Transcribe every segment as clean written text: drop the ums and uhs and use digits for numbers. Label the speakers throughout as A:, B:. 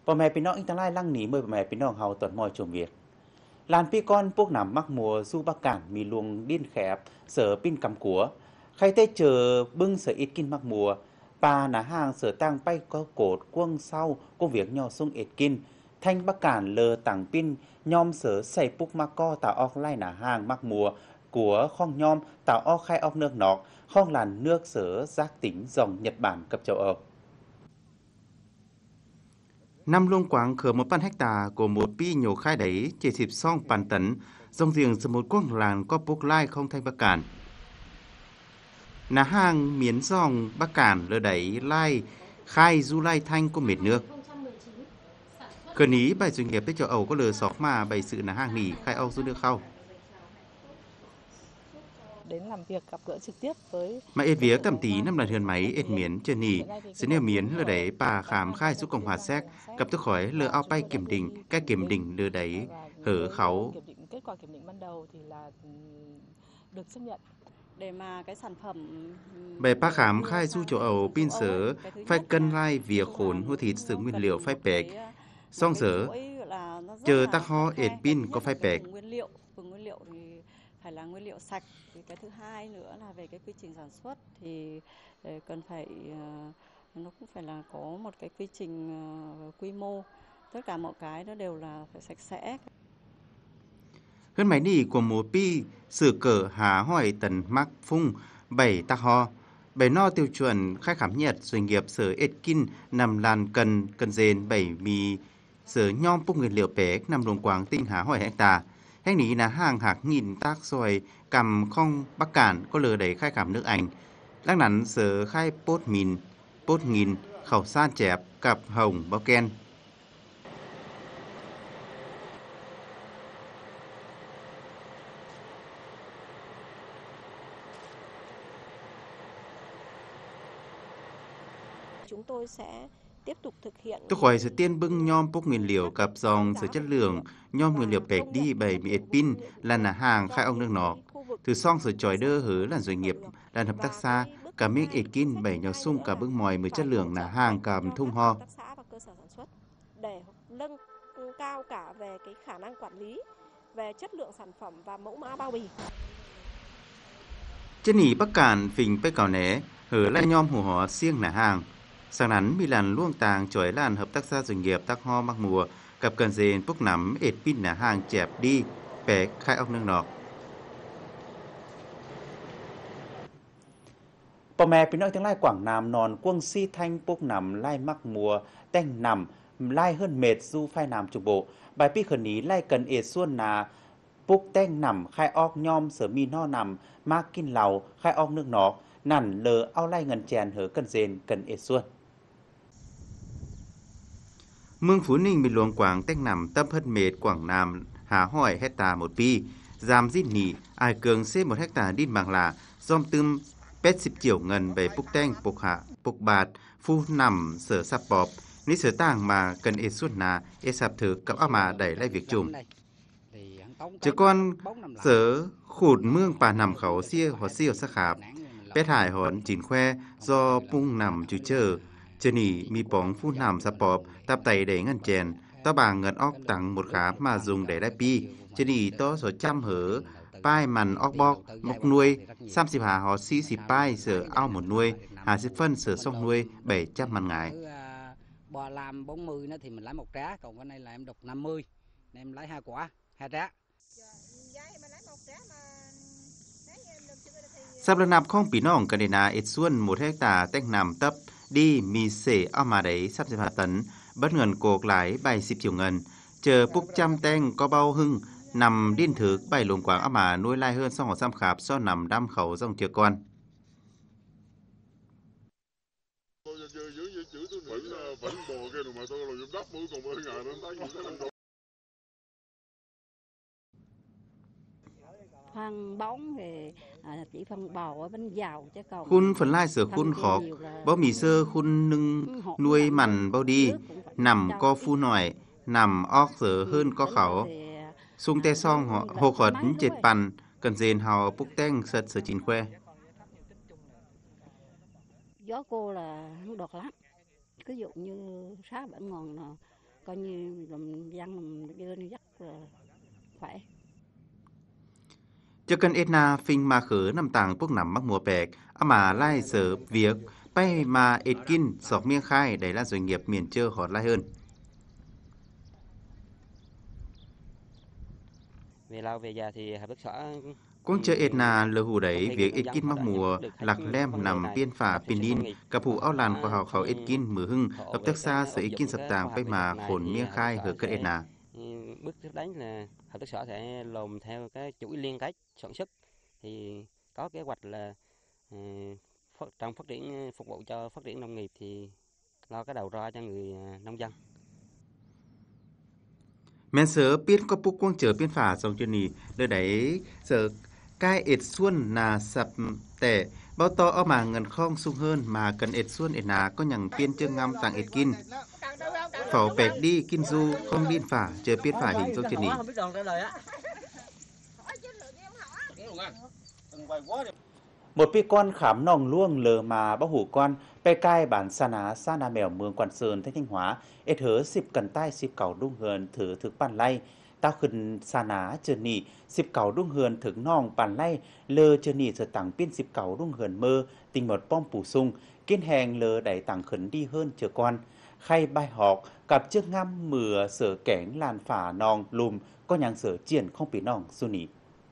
A: พ่อแม่พี่น้องอีกทั้งหลายลังหนีเมื่อพ่อแม่พี่น้องเฮาตอนมอยจมเวียดลานพี่ก้อนพวกหนำมักมัวสู้บักการมีลวงดิ้นแคบเสือปิ้นกำกัวใครได้เจอบึ้งเสืออิดกินมักมัวปลาหนาห้างเสือตั้งไปก็โกรธกว้างเศร้าก็เวียกย่อส่งเอ็ดกินthanh บักการเลอต่างปิ้นยอมเสือใส่ปุกมักก็ตาออกไล่หนาห้างมักมัวกัวข้องยอมตาออกไข่ออกเนือกนอกข้องหลานเนือกเสือgiác tỉnh dòng Nhật Bản กับchâu Âu
B: Năm luông quảng khởi 1,000 hecta của một pi nhiều khai đáy chỉ xịp song bàn tấn, dòng riêng từ một quang làng có bốc lai không thanh bắc cản. Nà hang miến dòng bắc cản lơ đáy lai khai du lai thanh của mệt nước. Cờ ní bài doanh nghiệp tới châu Âu có lờ sọc mà bày sự nà hang nỉ khai Âu du nước khâu.
C: Đến làm việc gặp gỡ trực tiếp với
B: mà ết vía tầm tí năm lần hơn máy ết miến chân nỉ sẽ nêu miến lơ đáy bà khám khai giúp Cộng hòa Séc gặp tức khỏi lơ ao bay kiểm định các kiểm định lơ đáy hở khấu
C: kết quả kiểm định ban đầu thì là được chấp nhận để mà cái sản phẩm
B: bài bà khám khai du châu Âu pin sở phải cân lai vía khốn hô thịt sự nguyên liệu phải bẹc song sở chờ tắc ho ết pin có phải bẹc
C: nguyên liệu thì phải là nguyên liệu sạch. Thì cái thứ hai nữa là về cái quy trình sản xuất thì cần phải nó cũng phải là có một cái quy trình quy mô, tất cả mọi cái đó đều là phải sạch sẽ.
B: Hơn máy nỉ của mùa pi sử cờ há hỏi tần mắc phung 7 tắc ho 7 no tiêu chuẩn khai khám nhiệt doanh nghiệp sở ết kinh nằm làn cần dền 7 mì sở nhom bốc nguyên liệu bé nằm luồng quảng tinh há hỏi hecta. Hang ní là hàng hạc nghìn tác rồi cầm không bắc cản có lờ đẩy khai khám nước Anh. Lăng nắn sở khai pốt nghìn, khẩu san chẹp, cặp hồng, bao ken.
D: Chúng tôi sẽ tiếp tục thực hiện.
B: Tôi khỏi sự tiên bưng nhom bốc nguyên liệu cặp dòng sự chất lượng, nhom nguyên liệu bẹc đi bày mì pin là nà hàng khai ông nước nọ. Từ song sự tròi đơ hứ là doanh nghiệp, đàn hợp tác xã, cả miếng kin bày nhỏ sung cả bưng mòi mới chất lượng là hàng cầm thung ho.
D: Để nâng cao cả về cái khả năng quản lý, về chất lượng sản phẩm và mẫu mã bao bì.
B: Chân nỉ bắc cản phình bê cào né, hứ là nhom hù hò siêng là hàng. Sáng nắn mi làn luông tàng chói làn hợp tác xã doanh nghiệp tác ho mắc mùa cặp cần dền bốc nắm ết pin là hàng chẹp đi bé khai ốc nước nọ.
A: พ่อแม่พี่น้องทั้งหลายกว่างนามนอนกวงซี่thanh พวกนำไล่มักมัวแต่งนำไล่เฮิรนเม็ดสู้ไฟนามจุโบใบปี้ขนี้ไล่กันเอส่วนนาปุกแต่งนำไข่ออกยอมเสือมีนอนำมากกินเหล่าไข่ออกนึกนอกนั่นเลอเอาไล่เงินแจนเหอกันเซนกันเอส่วน
B: เมืองPhú Ninhมีหลวงกวางแต่งนำตั้มเพิดเมตรกว่างนามหาห้อยเฮกตาหมดปียามดิ้นหนีอายเกิงเซ1 hectaดิ้นบางลาซอมตึม80 triệuเงินใบปุกแต่งปุกหะปุกบาทฟูนำเสือสับปอบนิเสือต่างมากันเอสุดนาเอสับถือกับอามาได้ไล่เวียกจุ่มเจ้าก้อนเสือขูดเมืองป่านำเขาเสี้ยหัวเสี้ยวสะขาบเป็ดหายหอนจีนแควจอปุ้งนำจูเจอจะหนีมีป๋องฟูนำสะปอบตับไตได้เงินแจนตะบางเงินออกตังหมดขามาdùng đểได้ปีจะหนีต่อสดจำเหอป้ายมันออกบอกมกนุย30 หาหอ40 ป้ายเสือเอาหมดนุย50 phânเสือซ่องนุย700 มันngải
E: bò làm 40 nó thì mình lấy 1 trá, còn cái này là em đục 50 nên em lấy 2 quả 2 trá.
B: สำหรับนับของปีน้องกันนาเอ็ดส่วน1 hecta แต่งนำตับดีมีเสเอามาได้35 ตันบัดเงินโกกหลายใบ10 triệu เงินเจอปุ๊กจำแต่งก็เบาหึ่งนำดิ้นถือใบหลวงกวางเอามานุ้ยไล่เฮือน2 3 ขาบซ้อนนำดำเขาซ่องเจือก่อน
F: phân bón thì chỉ phân bò ở bên giàu chứ còn
B: คุณฝนไล่เสือคุณขอกบ่มีเสื้อคุณนึงนุ้ยมันเบาดีนำก็ฟูหน่อยนำออกเสือขึ้นก็เขาซุงแต่ซ่อง6 ขด 7 ปันกันเซนเฮาปุกแต่งเสดเสือจีนแคว
F: gió cô là không được lắm ví dụ như 6-7 ngàn coi như làm dân làm dân rất là khỏe.
B: Cho cần ít na phình mà khử nằm tàng púc nằm mắc mùa bẹc, mà lai sở việc, bay mà ít kinh sọc miếng khai để là doanh nghiệp miền chơ họt lai hơn.
G: Về lâu về già thì hợp tác xã
B: Cũng chơi ít na lơ hù đấy việc ít kinh mắc mùa lạc lem nằm biên phả pin in, cả phụ áo làn của họ ít kinh mưa hưng, hợp tác xã sở ít kinh sập tàng bay mà khổn miếng khai hở cất ít na.
G: Bước tiếp đến là hợp tác xã sẽ làm theo cái chuỗi liên kết sản xuất thì có kế hoạch là trong phát triển phục vụ cho phát triển nông nghiệp thì lo cái đầu ra cho người nông dân.
B: Men sở biết có bút quang chờ biên phả dòng chân nì, nơi đấy sở cai ít xuân nà sập tẻ, bao to ở mà ngần khong sung hơn mà cần ít xuân ít nà có nhằng biên chân ngâm tàng ít kinh. Phẩu bẹc đi kinh du không biên phả chờ biên phả hình dòng chân nì.
A: Một pi con khám nòng luông lờ mà bao hủ con pe cai bản sa na mèo mường Quản Sơn Thanh Hóa ít hớ xịp cần tai xịp cầu đung hờn thử thực bàn lay tao khẩn sa ná chờ nỉ xịp cầu đung hờn thực nòng bàn lay lơ chờ nỉ giờ tặng pin xịp cầu đung hờn mơ tình một bom bù sung kiên hèn lơ đẩy tặng khẩn đi hơn chờ con khay bài họp cặp chiếc ngăm mửa sở kẽn làn phả nòng lùm có nhàng sở triển không bị nòng su nỉ.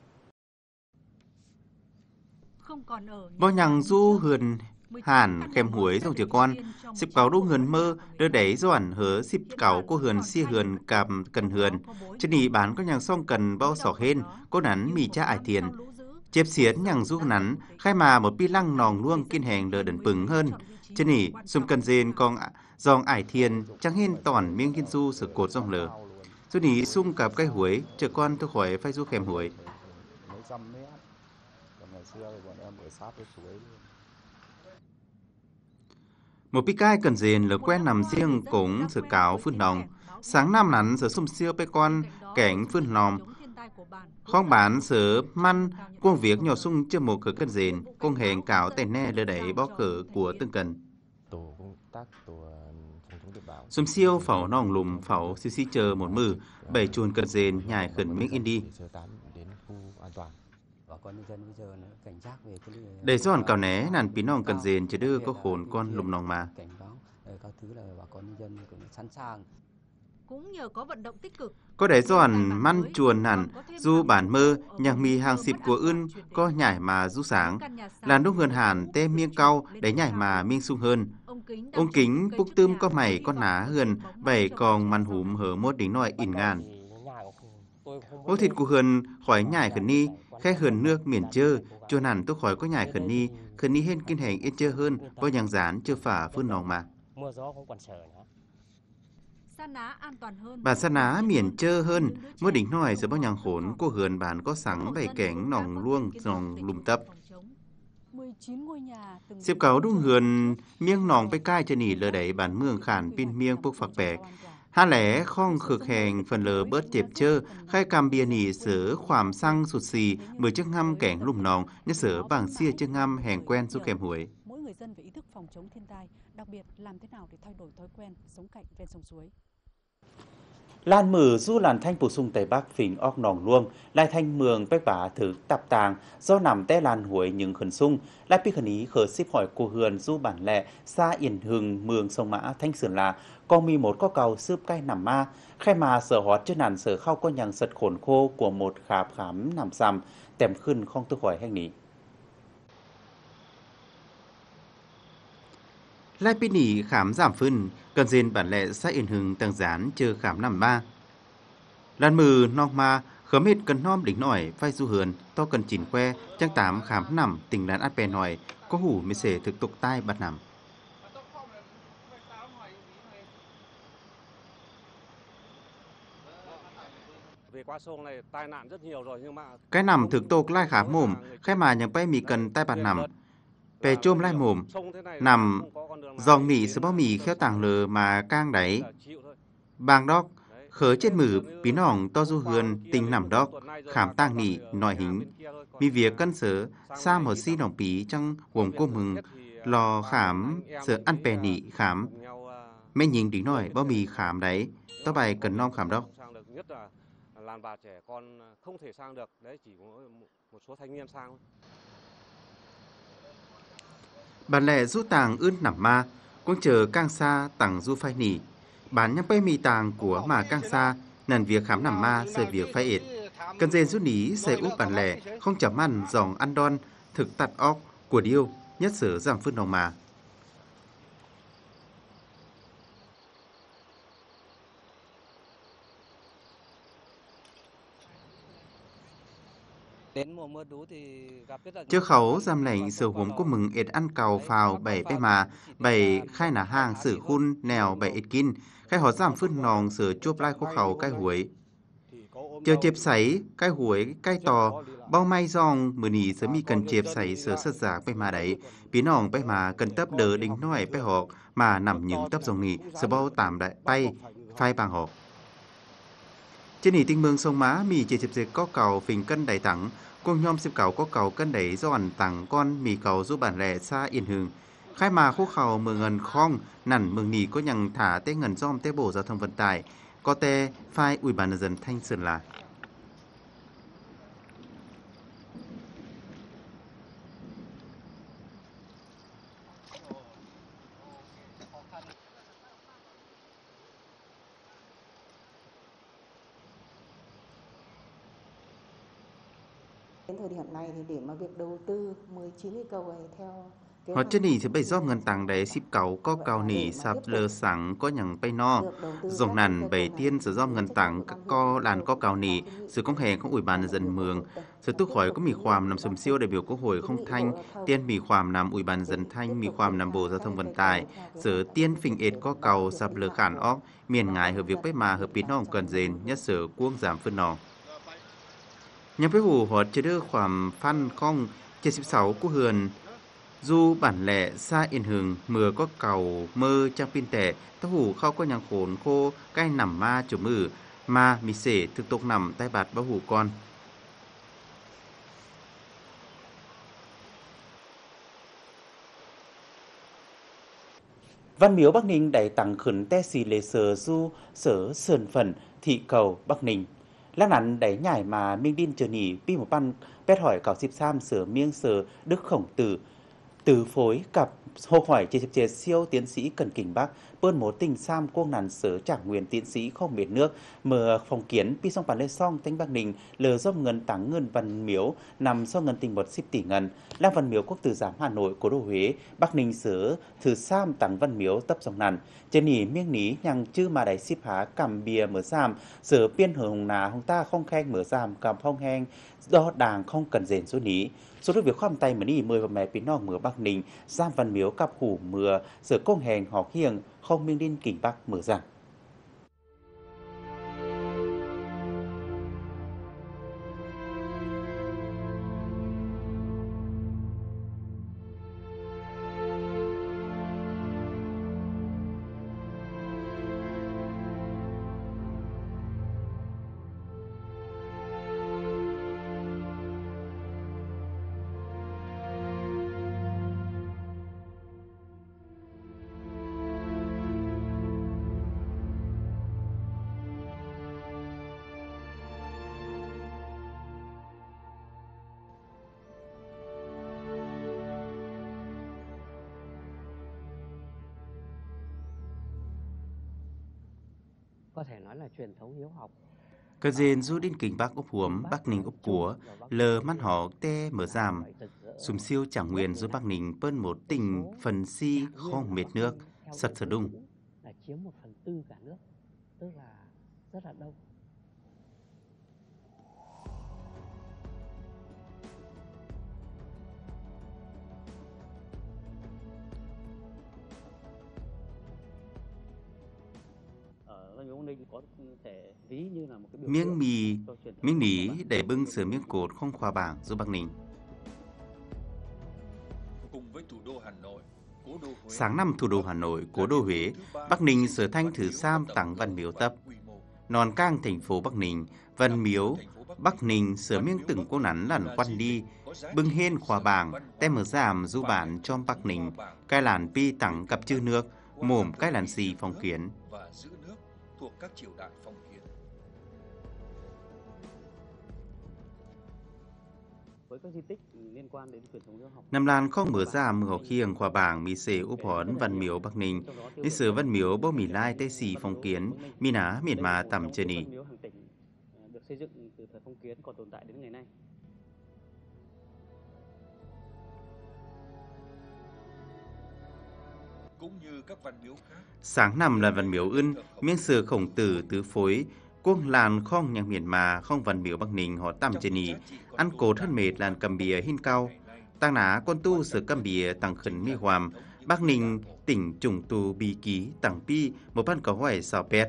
B: Bao nhằng du hườn hàn kèm huối dòng trẻ con, xịp cáo đu hườn mơ, đưa đẩy doản hớ xịp cáo cô hườn xia hườn càm cần hườn, chân nỉ bán có nhằng song cần bao sỏ hên, cô nắn mì cha ải tiền. Chếp xiến nhằng du nắn, khai mà một pi lăng nòng luông kiên hèn lờ đần bừng hơn. Chân nỉ, xung cần dên con dòng ải thiền, chẳng hên tỏn miếng kiên du sở cột dòng lờ. Du nỉ xung cặp cây huối, trẻ con tôi khỏi phải du kèm huối. Một pi cai cần dền là quen nằm riêng cũng sự cáo phun nòng. Sáng năm nắn sở xung siêu pe con cảnh phun nòng. Không bán sở măn công việc nhỏ sung chưa một khởi cần dền, công hẹn cáo tay nè lơ đẩy bó cử của từng cần. Xung siêu phẩu nòng lùm phẩu xí xí chờ một mừ, bảy chuồn cần dền nhài khẩn miếng in đi. Để dọn cào né nàn pí nòng cần dền chứ đưa có khổn con lùm nòng mà.
H: Cũng nhờ có vận động tích cực.
B: Có để dọn măn chuồn hẳn, du bản mơ, nhạc mì hàng xịp của ưn, có nhảy mà du sáng. Làn đúc hườn hàn tê miêng cau, để nhảy mà miêng sung hơn. Ông kính, búc tươm có mày con ná hườn, bảy còn măn húm hở mốt đính nòi ỉn ngàn. Ô thịt của hườn khỏi nhảy khẩn ni, khe hườn nước miền chơ, chuồn hẳn tôi khỏi có nhảy khẩn ni hên kinh hành yên chơ hơn, bao nhàng rán chưa phả phương nòng mà. Bản sa ná miền chơ hơn, mỗi đỉnh nòi sẽ bao nhàng khốn, cô hườn bản có sẵn bảy cánh nòng luông, nòng lùm tập. Xếp cáo đúng hườn, miếng nòng bê cai chân nỉ lờ đẩy bản mương khản pin miếng bốc phạc bẹc. Hà lẽ khong khực hèn phần lờ bớt chẹp chơ, khai cam bia nỉ sở khoảm xăng sụt xì, 10 chiếc ngăm kẻng lùm nòng, như sở bảng xia chiếc ngăm hèn quen du kèm huế.
H: Mỗi người dân phải ý thức phòng chống thiên tai, đặc biệt làm thế nào để thay đổi thói quen sống cạnh ven sông suối.
A: Lan mử du làn thanh bổ sung Tây Bắc phình óc nòng luông, lai thanh mường bách bả thử tạp tàng, do nằm té làn huối những khẩn sung, lai pi khẩn ý khở xếp hỏi cô hườn du bản lệ, xa yên hừng mường sông mã thanh sườn là, con mi một có cầu sướp cay nằm ma, khai mà sở hót trên nàn sở khao có nhằng sật khổn khô của một khạp khám nằm xăm, tèm khưn không tư khỏi hành ní.
B: Lai pi nỉ khám giảm phân, cần dên bản lệ xa yên hừng tăng gián chờ khám nằm ba. Lan mừ nong ma, khớm hết cần nom đỉnh nổi, vai du hườn, to cần chỉnh que, trang tám khám nằm, tình đàn át bè nổi, có hủ mới xể thực tục tai bạt nằm. Cái nằm thực tục lai khám mồm, khai mà nhằng bay mì cần tai bạt nằm. Bè chôm lai mồm, nằm dòng nỉ sơ bó mì khéo tàng lờ mà cang đáy. Bang đóc, khớ chết mử, bí nòng to du hườn, tình nằm đóc, khám tàng nỉ, nòi hính. Vì việc cân sở, xa một si nòng bí trong gồm cô mừng, lò khám, sở ăn bè nỉ khám. mẹ nhìn đỉnh nói bao mì khám đấy, tao bài cần non khám đó.
I: Nhất là đàn bà trẻ con không thể sang được, đấy chỉ có một số thanh niên sang.
B: Bản lệ du tàng ươn nằm ma, cũng chờ cang xa tặng du phai nỉ. Bán nhắm bay mì tàng của mà cang xa, nần việc khám nằm ma sẽ việc phai ệt. Cần dên rút ní sẽ úp bản lệ, không chấm ăn dòng ăn đon, thực tặt óc, của điêu, nhất sở giảm phước nòng mà.
E: Đến mùa mưa lũ thì gặp rất là
B: Trước khẩu giam lệnh sở huống của mừng ệt ăn cầu phào bảy bé mà, bảy khai nả hàng sử khun nèo bảy ệt kinh, khai họ giảm phước nòng sở chuốc lai của khẩu cái huối. Chờ chếp sấy, cái huối, cái tò, bao may dòng mưa nỉ sớm mi cần chếp sấy sở sất giả bé mà đấy, biến nòng bé mà cần tấp đỡ đính nói bé họ mà nằm những tấp dòng nỉ, sở bao tạm đại bay, phai bằng họ. Trên nỉ tinh mương sông Má, mì chỉ chếp dệt có cầu phình cân đầy thẳng, cùng nhóm xếp cầu có cầu cân đẩy do ẩn tặng con mì cầu giúp bản lệ xa yên hương. Khai mà khúc khẩu mường ngần khong, nằn mường nì có nhằng thả tế ngần dom tế bộ giao thông vận tải, có tê phai Ủy ban nhân dân Thanh Sơn là.
J: Đến thời điểm này thì để mà việc đầu tư 19 cái cầu này theo
B: Họ chân nỉ thì bây do ngân tặng để ship cầu có cầu nỉ sạp lơ sẵn có nhằng bay no. Dòng nằn bảy tiên sử do ngân tặng có làn có cầu nỉ, sự công hề không Ủy ban nhân dân mường. Sự túc khỏi có mì khoàm nằm sầm siêu đại biểu Quốc hội không thanh, tiên mì khoàm nằm Ủy ban nhân dân thanh, mì khoàm nằm Bộ Giao thông Vận tải. Sự tiên phình ệt có cầu sạp lơ khản óc, miền ngài hợp việc bếp mà hợp biến nòng cần dền, nhất sở cuông giảm phân nòng. Nhằm với hủ họ chế đưa khoàm phan không 76 của hườn dù bản lệ xa yên hừng mưa có cầu mơ trang pin tẻ tao hủ không có nhang khốn khô cái nằm ma chủ mử mà mì sể thực tục nằm tay bạt bao hủ con.
A: Văn miếu Bắc Ninh đẩy tặng khẩn te xì lệ sở du sở sơn phần thị cầu Bắc Ninh. Lăng nắn đẩy nhảy mà Minh Đinh chờ nỉ pi một ban bét hỏi cảo xịp sam sở miêng sở Đức Khổng Tử phối cặp hô hỏi chế siêu tiến sĩ Cần Kình Bắc bơn một tình sam cô nàn sở trạng nguyên tiến sĩ không mệt nước mở phòng kiến pi song bản lê song tánh Bắc Ninh lờ dốc ngân tặng ngân văn miếu nằm sau ngân tình 10 tỷ ngân lang văn miếu quốc tử giám Hà Nội cố đô Huế Bắc Ninh sở thử sam tặng văn miếu tấp dòng nàn trên nỉ miêng ní nhằng chư mà đại ship há cầm bìa mở sam sở biên hờ hồng nà hồng ta không khen mở sam cầm phong heng do đàng không cần dền số ní. Số việc khoăm tay mà đi mười và mẹ pin nong mưa Bắc Ninh giam văn miếu cặp hủ mưa sở công hèn họ hiền không Minh Đinh Kình Bắc mở ra.
K: Có thể nói là truyền thống hiếu học.
B: Cơ dên du đinh kình Bắc ốc huống, Bắc Ninh ốc của, lờ mắt họ tê mở giảm. Sùm siêu chẳng nguyên du Bắc Ninh bơn một tình phần si không mệt nước, sật sờ đung.
K: Là chiếm 1/4 cả nước, tức là rất là đông.
B: Miếng mì, miếng nỉ để bưng sửa miếng cột không khoa bảng du Bắc Ninh. Sáng năm thủ đô Hà Nội, cố đô Huế, Bắc Ninh sở thanh thử sam tặng văn miếu tấp. Non cang thành phố Bắc Ninh, văn miếu, Bắc Ninh sở miếng từng cô nắn lằn quan đi, bưng hên khoa bảng, tem mở giảm du bản trong Bắc Ninh, cái làn pi tặng cặp chư nước, mồm cái làn xì phong kiến.
L: Và giữ nước thuộc các triều đại phong kiến.
K: Với các di tích liên quan đến truyền thống hiếu học.
B: Năm Lan không mở ra mưa học khiêng khoa bảng mì xế úp hón Văn Miếu Bắc Ninh, lịch sử Văn Miếu bố mì lai tê xì phong kiến, mi ná miền mà tầm chân ý.
K: Được xây dựng từ thời phong kiến còn tồn tại đến ngày nay.
L: Cũng như các văn miếu khác.
B: Sáng năm là Văn Miếu Ưn, miếng sử Khổng Tử tứ phối, quốc làn không nhang miền mà không Văn Miếu Bắc Ninh họ tầm chân ý, ăn cột thân mệt làn cầm bìa hin cao. Tăng ná con tu sở cầm bìa tăng khẩn mi hoàm, Bắc Ninh tỉnh trùng tu bì ký tăng pi một ban cầu hỏi xào pet.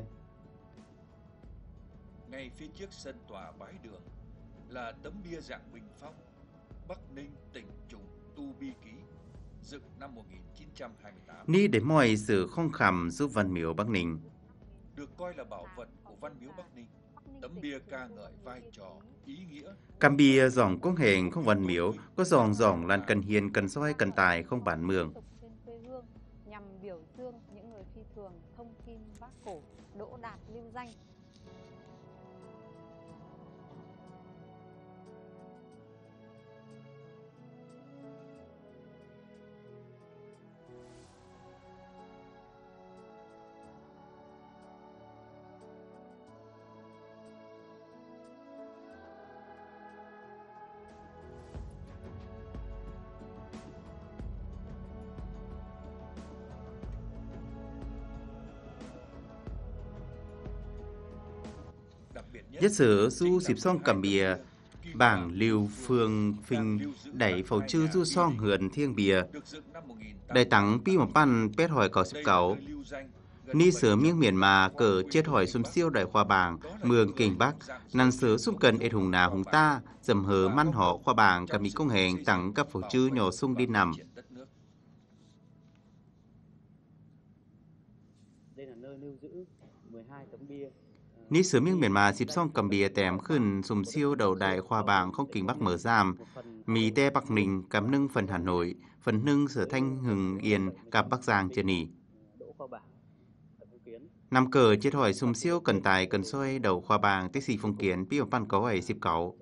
L: Ngay phía trước sân tòa Bái Đường là tấm bia dạng bình phong, Bắc Ninh tỉnh trùng tu bi ký, dựng năm 1928.
B: Ni để mọi sự không khẩm giúp Văn Miếu Bắc Ninh.
L: Được coi là bảo vật của Văn Miếu Bắc Ninh, tấm bia ca ngợi vai trò, ý nghĩa.
B: Cầm bia dòng quốc hẹn không Văn Miếu, có dòng lan cần hiền cần soi cần tài không bản mường.
M: Nhằm biểu dương những người phi thường thông kim Bác Cổ, đỗ đạt lưu danh.
B: Nhất sử du dịp song cầm bìa, bảng lưu phương phinh đẩy phầu chư du song hườn thiêng bìa. Đại tắng pi một pan pét hỏi cỏ xịp cáo. Ni sớ miếng miền mà cờ chết hỏi xung siêu đại khoa bảng, mường kinh Bắc, năn sớ xung cần ệt hùng nà hùng ta, dầm hớ măn họ khoa bảng cầm ý công hẹn tặng các phầu chư nhỏ sung đi nằm.
K: Đây là nơi lưu giữ 12 tấm bia.
B: Ní sớ miếng miền mà dịp xong cầm bìa tém khẩn xung siêu đầu đại khoa bảng không kinh Bắc mở giam, mì te Bắc Ninh cắm nưng phần Hà Nội, phần nưng sở Thanh Hừng Yên cặp Bắc Giang chân nỉ. Năm cờ chết hỏi xung siêu cần tài cần soi đầu khoa bảng tích xì phong kiến pi một pan có ấy dịp cáu.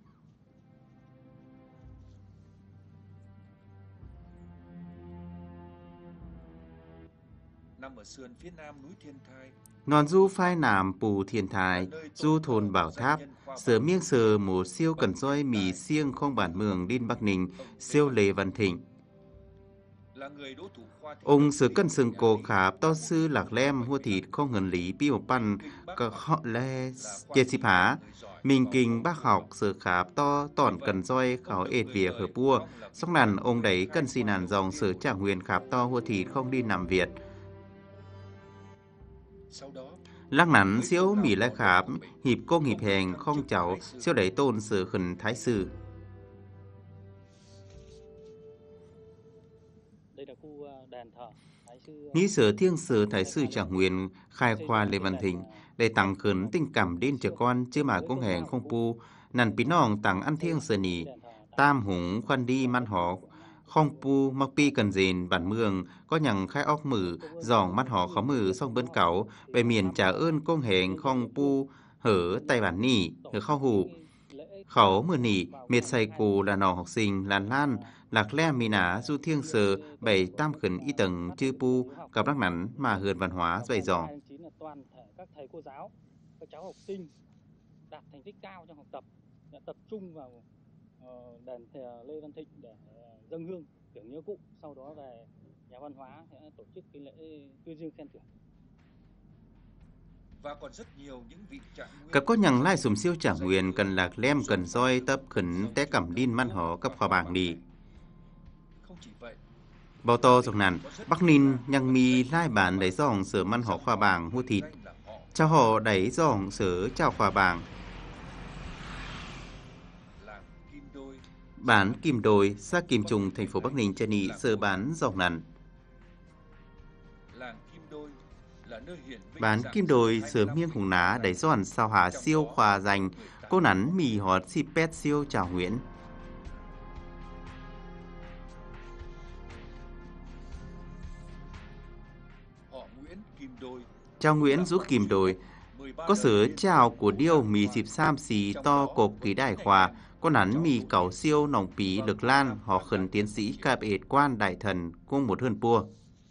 L: Nằm ở sườn phía nam núi Thiên Thai.
B: Non du phai nàm pù Thiên Thai, du thôn Bảo Tháp, sớ miếng sờ một siêu cần soi mì siêng không bản mường đin Bắc Ninh, siêu Lê Văn Thịnh. Ông sớ cân sừng cổ khạp to sư lạc lem hua thịt không ngần lý pi một pan cả họ le chết xịp há. Mình kinh bác học sớ khạp to tỏn cần soi khảo ệt việc hợp bua. Xong nàn ông đấy cân xì nàn dòng sớ trả huyền khạp to hua thịt không đi nằm Việt. Lắc nắn siêu mỉ lai khạp, hiệp công hiệp hèn không cháu, siêu đẩy tôn sớ khẩn thái sư.
K: Đây là khu đền thờ thái sư.
B: Ní sở thiêng sở thái sư Trạng Nguyên khai khoa Lê Văn Thịnh để tăng khẩn tình cảm đến trẻ con chứ mà cũng hẹn không pu nằn pí nòng tăng ăn thiêng sở nỉ tam hùng khoan đi man họ không pu mặc pi cần dền bản mường có nhằng khai óc mử giòn mắt họ khó mử xong bên cẩu bề miền trả ơn công hẹn không pu hở tay bản nỉ hở khao hù khẩu mưa nỉ miệt say cù là nò học sinh là lan lạc le mì ná du thiêng sờ bảy tam khẩn y tầng chư pu gặp đắc nắn mà hườn văn hóa dày dò.
K: Toàn thể các thầy cô giáo, các cháu học sinh đạt thành tích cao trong học tập đã tập trung vào đền thờ Lê Văn Thịnh để dâng hương tưởng nhớ cụ. Sau đó về nhà văn hóa sẽ tổ chức cái lễ tuyên dương khen thưởng.
L: Và còn rất nhiều những vị trạng nguyên.
B: Các có nhằng lai sùng siêu Trạng Nguyên cần lạc lem cần roi tập khẩn té cảm đin man họ cấp khoa bảng đi. Bao to dòng nàn, Bắc Ninh nhằng mì lai bản đẩy dòng sửa man họ khoa bảng hua thịt. Chào họ đẩy dòng sửa chào khoa bảng. Bán Kim Đồi, xã Kim Trung, thành phố Bắc Ninh chân nị sửa bán dòng nàn. Bán Kim Đồi sớm miếng hùng ná đẩy giòn sao hà siêu khoa dành cô nắn mì hót xịp pet siêu chào Nguyễn. Chào Nguyễn rũ kìm đồi, có sự chào của điêu mì dịp sam xì to cộp ký đại khoa, có nắn mì cẩu siêu nòng pí lực lan, họ khẩn tiến sĩ cạp ệt quan đại thần cung một hơn pua.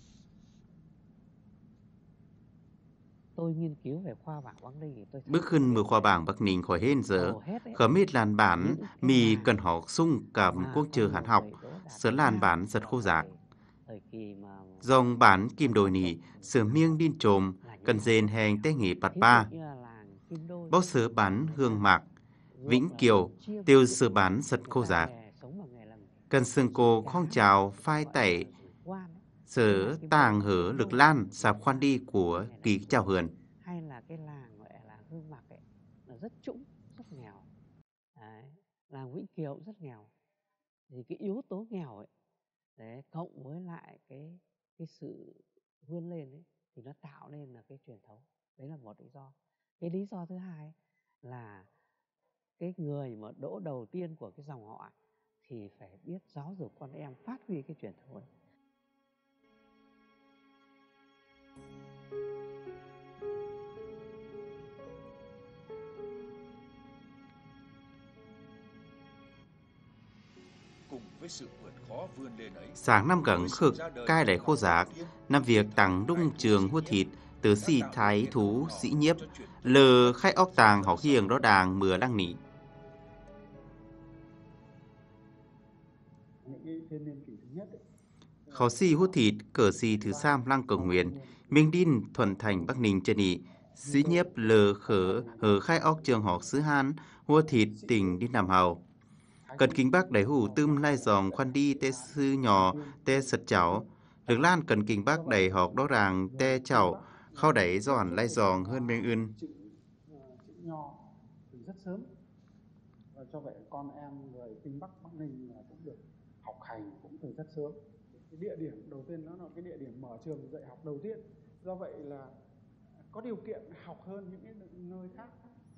N: Tôi nghiên cứu về khoa bảng Bắc Ninh thì tôi
B: Bước khinh mưa khoa bảng Bắc Ninh khỏi hên giờ, khớm ít làn bản, mì cần họ sung cầm quốc chờ hẳn học, sớ làn bản giật khô giạc. Dòng bản kim đồi nỉ, sửa miêng đin trồm, cần dền hèn tế nghỉ bạt ba. Bóc sớ bán hương mạc, Vĩnh Kiều, tiêu sớ bán giật khô giạc. Cần sương cô khong trào phai tẩy, sớ tàng hở lực lan sạp khoan đi của ký chào hườn.
N: Hay là cái làng gọi là Hương Mạc ấy, là rất trũng, rất nghèo. Đấy, làng Vĩnh Kiều cũng rất nghèo. Thì cái yếu tố nghèo ấy, đấy, cộng với lại cái sự vươn lên ấy, thì nó tạo nên là cái truyền thống. Đấy là một lý do. Cái lý do thứ hai là cái người mà đỗ đầu tiên của cái dòng họ thì phải biết giáo dục con em phát huy cái truyền thống ấy.
B: Sáng năm gần khực cai đại khô giác, năm việc tặng đung trường hua thịt từ xì thái thú sĩ nhiếp, lờ khách óc tàng họ hiền đó đàng mưa lăng nỉ. Khó xì hút thịt, cờ xì thứ sam lăng cờ nguyện, Minh Đin thuần thành Bắc Ninh chân nị, sĩ nhiếp lờ khở hờ khai óc trường học xứ Hán, hua thịt tỉnh đi nằm hầu. Cần kính bác đẩy hủ tươm lai dòng khoan đi tê sư nhỏ tê sật cháu. Lực lan cần kính bác đẩy học đó ràng tê cháu, khao đẩy giòn lai dòng hơn bên ưn.
O: Chữ nho từ rất sớm. Và cho vậy con em người Kinh Bắc Bắc Ninh cũng được học hành cũng từ rất sớm. Cái địa điểm đầu tiên nó là cái địa điểm mở trường dạy học đầu tiên. Do vậy là có điều kiện học hơn những cái nơi khác.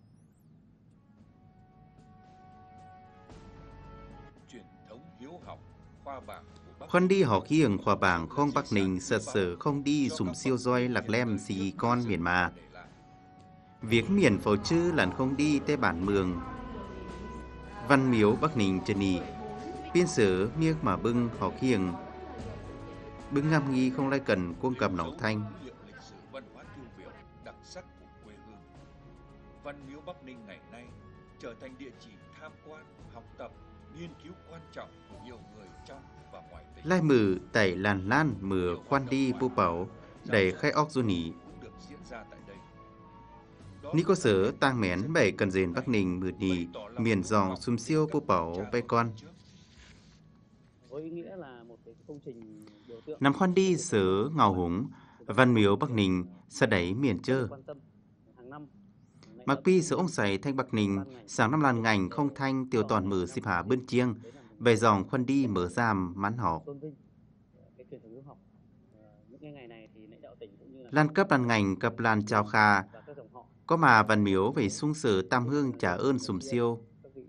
B: Khoan đi họ khiêng khoa bảng không Bắc Ninh sật sở không đi sùng siêu roi lạc lem xì con miền mà. Việc miền phổ chư làn không đi tê bản mường. Văn miếu Bắc Ninh chân nì, biên sở miếng mà bưng họ khiêng. Bưng ngam nghi không lai cần quân cầm nòng thanh.
L: Văn miếu Bắc Ninh ngày nay trở thành địa chỉ tham quan, học tập, nghiên cứu quan trọng của nhiều người trong và ngoài tỉnh.
B: Lai mử tẩy làn lan mừa khoan đi bù bảo đầy khai óc du nỉ. Ní có sở tang mén bày cần dền Bắc Ninh mừa nỉ miền dòng xung siêu bù bảo bay con. Nằm khoan đi sở ngào húng, văn miếu Bắc Ninh sa đáy miền chơ. Mặc pi sở ông sài thanh Bắc Ninh, sáng năm làn ngành không thanh tiêu toàn mở xịp hạ bên chiêng, bày dòng khoan đi mở giam mắn họ. Lan cấp làn ngành cập làn chào kha, có mà văn miếu về sung sở tam hương trả ơn sùng siêu.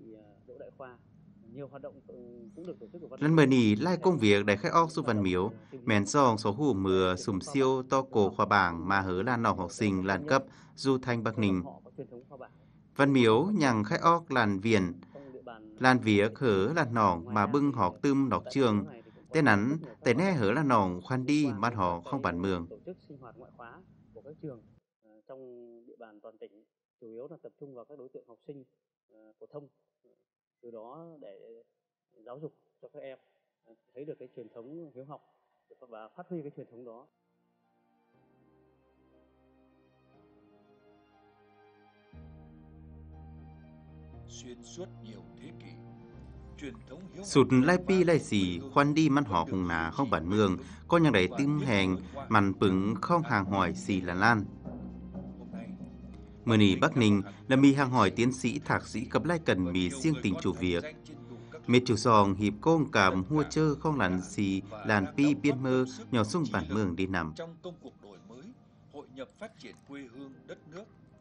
B: Lần mờ nỉ lai công việc để khách óc giúp văn miếu, mẹn dòng số hủ mưa sùng siêu to cổ khoa bảng mà hớ lan nọc học sinh làn cấp du thanh Bắc Ninh. Văn miếu nhằng khách óc làn viền, làn vía hớ làn nòng mà bưng học tươm đọc trường, tên nắn tên nè hớ làn nòng khoan đi bắt họ không bản mường.
N: Trong địa bàn toàn tỉnh chủ yếu là tập trung vào các đối tượng học sinh phổ thông, từ đó để giáo dục cho các em thấy được cái truyền thống hiếu học và phát huy cái truyền thống đó.
L: Xuyên suốt nhiều thế kỷ, truyền thống hiếu
B: sụt lai pi lai xì khoan đi mắn họ hùng nà không bản mường, có nhang đẩy tim hèn màn pứng không hàng hỏi xì là lan. Mờ nỉ Bắc Ninh là mì hàng hỏi tiến sĩ thạc sĩ cấp lai cần mì siêng tình chủ việc. Mệt chủ sòng hiệp công cảm hua chơ không làn xì làn pi biên mơ nhỏ sung bản mường đi nằm.
L: Trong công cuộc đổi mới, hội nhập phát triển quê hương đất nước